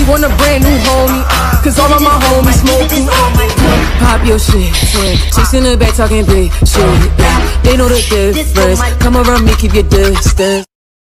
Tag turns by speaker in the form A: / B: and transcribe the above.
A: want a brand new homie, cause all of my homies smoking. Pop your shit, chicks in the back talking big shit, yeah. They know the difference. Come around me, keep your distance.